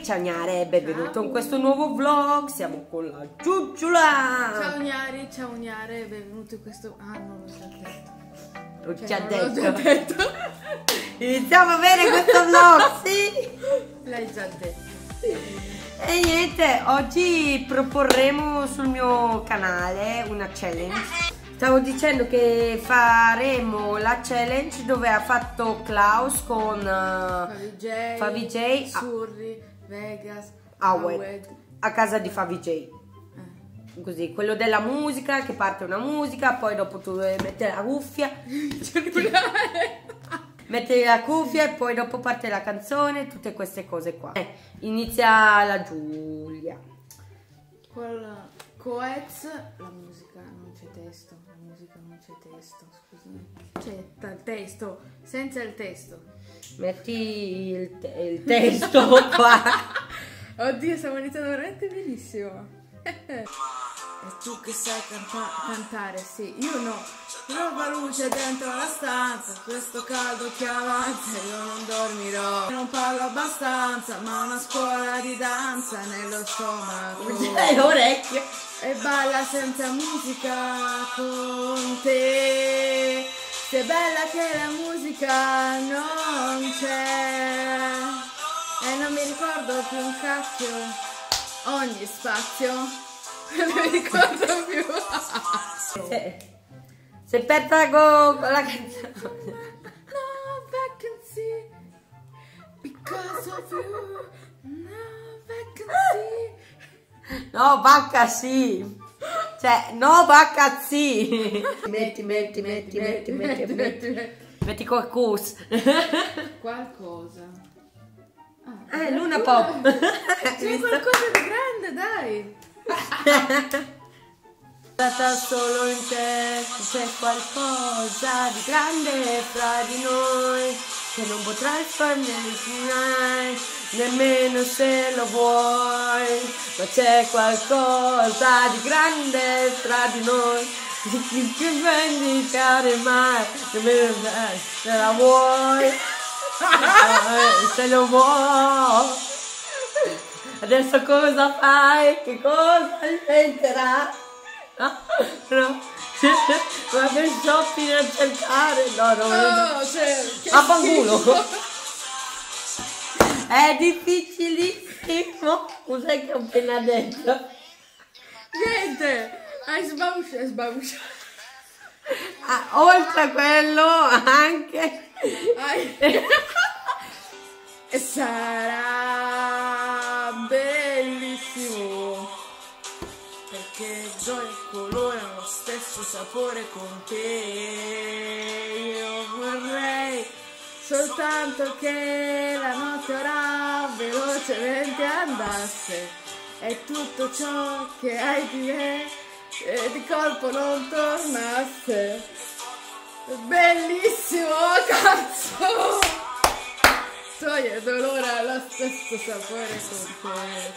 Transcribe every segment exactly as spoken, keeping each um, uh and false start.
ciao Gnare, benvenuto ciao. In questo nuovo vlog, siamo con la Giugiula. Ciao Gnari, ciao Gnare, benvenuto in questo... Ah, non l'ho già detto. L'ho cioè, già, non detto. già detto. Iniziamo bene questo vlog, sì? L'hai già detto. E niente, oggi proporremo sul mio canale una challenge. Stavo dicendo che faremo la challenge dove ha fatto Klaus con uh, Favi J, Surri, Vegas, Awed, Awed, a casa di Favi J. Eh. Così, quello della musica, che parte una musica, poi dopo tu metti la cuffia. Metti la cuffia e poi dopo parte la canzone, tutte queste cose qua. Eh, inizia la Giulia. Quella Coez, la musica non c'è testo, la musica non c'è testo, scusami. C'è il testo, senza il testo. Metti il, te il testo qua. Oddio, stiamo iniziando veramente benissimo. E tu che sai canta cantare, sì, io no. Trova luce dentro la stanza, questo caldo che avanza, io non dormirò. Non parlo abbastanza, ma una scuola di danza nello stomaco. Le orecchie. E balla senza musica con te. Sei bella che la musica non c'è. E non mi ricordo più un cacchio, ogni spazio. Non mi ricordo più. Se, se perda con la canzone. No vacancy because of you. No vacancy. No, vacca sì. Cioè, no, vacca sì. Metti, metti, metti, metti, metti, metti, metti. Metti qualcosa. Qualcosa. Ah, eh, Luna Pop. C'è qualcosa di grande, dai. Stata solo in te, c'è qualcosa di grande fra di noi che non potrai spandere mai, nemmeno se lo vuoi, ma c'è qualcosa di grande fra di noi che ti vendicare mai, nemmeno se la vuoi, se lo vuoi. Adesso cosa fai? Che cosa inventerà? No, no. Ma che shopping a cercare? No, no, no, cioè, a fanculo. È difficilissimo. Cos'è che ho appena detto? Niente, hai sbausciato, hai sbausciato. Ah, oltre a quello anche Hai... E sarà bellissimo, perché gioia e colore hanno lo stesso sapore con te. Io vorrei soltanto che la notte ora velocemente andasse e tutto ciò che hai di me e di colpo non tornasse. Bellissimo, cazzo! Gioia e dolore ha lo stesso sapore con te.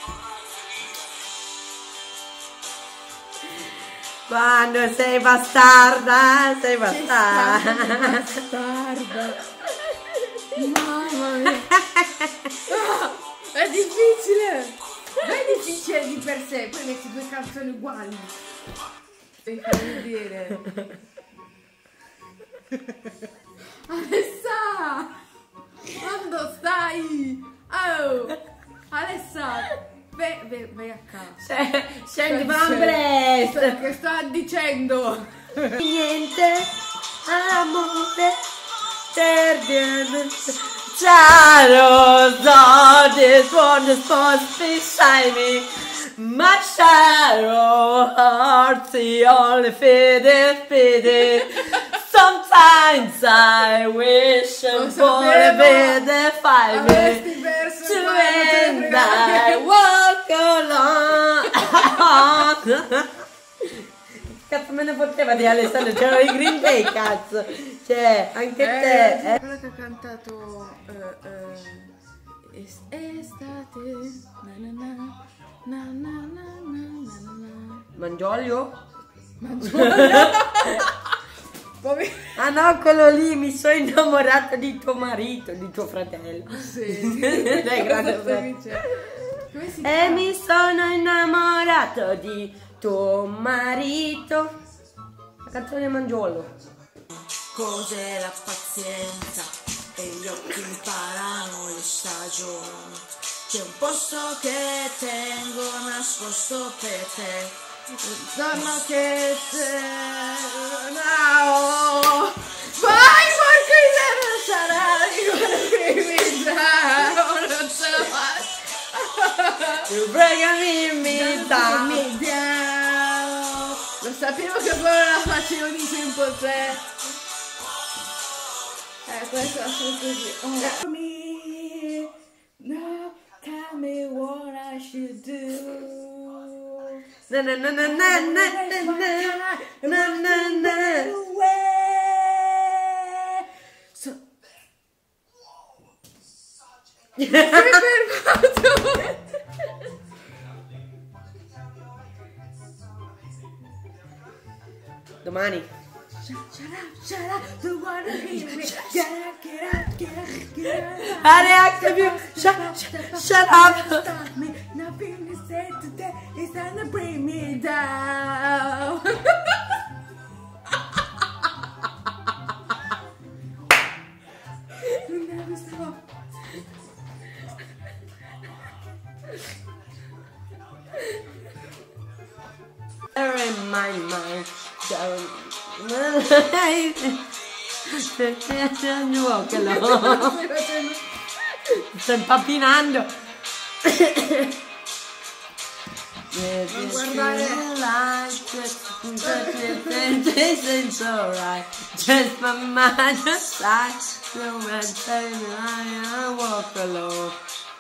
Quando sei bastarda, sei bastarda. Bastarda. Mamma mia. Ah, è difficile. Non è difficile di per sé, poi metti due canzoni uguali. Devi farmi dire. Alessa! Quando stai? Oh! Alessa! Vai, vai, vai a casa. Scendi, Van Brest. Che sta dicendo? Niente, amore, perdiamo. Ciao, so this one is supposed beside me. My shadow heart's the only fitted, fitted. Sometimes I wish I would be the five minutes to end I walk along. Cazzo me ne poteva di Alessandro, c'erano i Green Day, cazzo. Cioè, anche eh, te. Eh. Quello che ha cantato uh, uh, est estate. Na na na na na na na na. Mangiolio? Mangiolio? Ah no, quello lì, mi sono innamorato di tuo marito, di tuo fratello. Sì. Dai, grande Come si chiama? E mi sono innamorato di tuo marito. La canzone di Mangiolo. Cos'è la pazienza? E gli occhi imparano le stagioni. C'è un posto che tengo nascosto per te. Il giorno che te... No! Vai, porco non sarà di quello non ce la faccio! You break me down. Me down. Lo sapevo che poi la facevo di Simple tre. Eh, questa la so così. Oh. Me, no, tell me what I should do. Na na na na na na na na na na. So. Sei fermato. Domani. Area più. Shut up. Nothing to say today is gonna bring me down. Never stop. In my mind. Sto impappinando. Non guardare. It's alright. Just my mind aside. No man tell me I walk alone.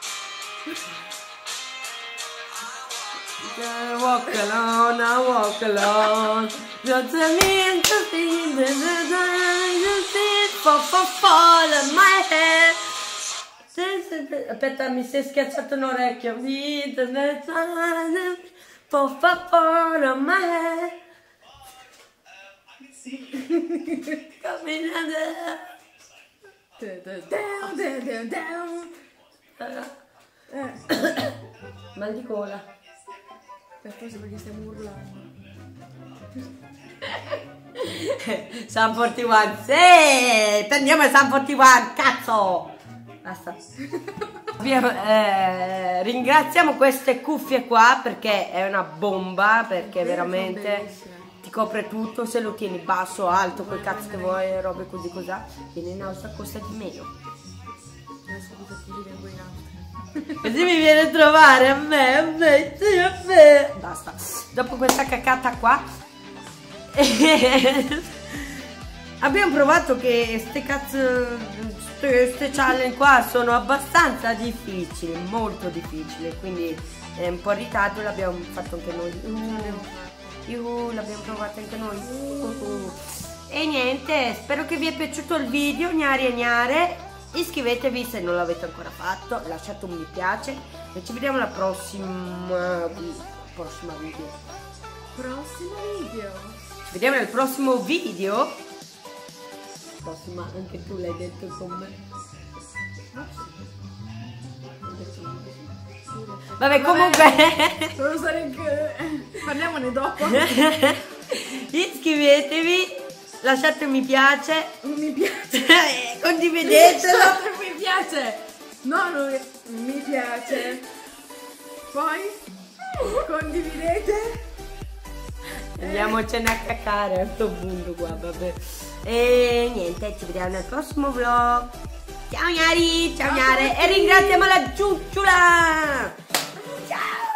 I walk alone, I walk alone. Just a mean to see the just for for fall on my head. Aspetta, mi si è schiacciato un orecchio. For for fall on my head. Down, down, down, down. Mal di gola. Per forza perché stiamo urlando. San quarantuno, sì! Prendiamo il San quarantuno, cazzo! Basta. Abbiamo, eh, ringraziamo queste cuffie qua perché è una bomba, perché veramente ti copre tutto, se lo tieni basso, alto, quel cazzo che vuoi, robe così così, viene in alto, costa di meno. Adesso cosa ti vengo in alto. Così mi viene a trovare a me, a me, sì, a me. Basta. Dopo questa cacata qua abbiamo provato che ste cazzo queste challenge qua sono abbastanza difficili, molto difficili, quindi è un po' irritato, l'abbiamo fatto anche noi. Uh, uh, l'abbiamo provato anche noi. Uh, uh. E niente, spero che vi è piaciuto il video, gnari e gnare. Iscrivetevi se non l'avete ancora fatto, lasciate un mi piace e ci vediamo alla prossima prossima video. Prossimo video. Ci vediamo nel prossimo video. Prossima, anche tu l'hai detto con me. Vabbè, comunque non lo so neanche. Parliamone dopo. Iscrivetevi. Lasciate un mi piace. Un mi piace. Condividetelo. Lasciate un mi piace. No, non mi piace. Poi condividete. Andiamocene a cacare a sto punto qua, vabbè. E niente, ci vediamo nel prossimo vlog. Ciao Gnari, ciao Gnare. E ringraziamo la ciucciola. Ciao.